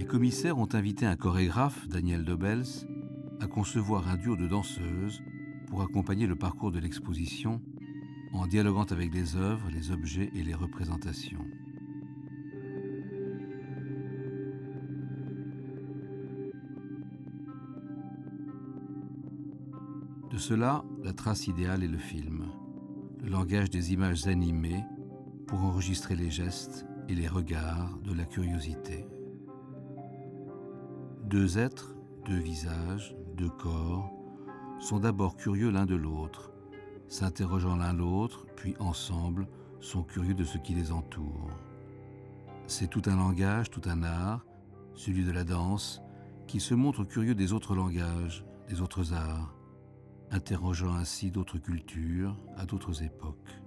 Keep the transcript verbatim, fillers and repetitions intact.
Les commissaires ont invité un chorégraphe, Daniel Dobels, à concevoir un duo de danseuses pour accompagner le parcours de l'exposition en dialoguant avec les œuvres, les objets et les représentations. De cela, la trace idéale est le film, le langage des images animées pour enregistrer les gestes et les regards de la curiosité. Deux êtres, deux visages, deux corps, sont d'abord curieux l'un de l'autre, s'interrogeant l'un l'autre, puis ensemble sont curieux de ce qui les entoure. C'est tout un langage, tout un art, celui de la danse, qui se montre curieux des autres langages, des autres arts, interrogeant ainsi d'autres cultures à d'autres époques.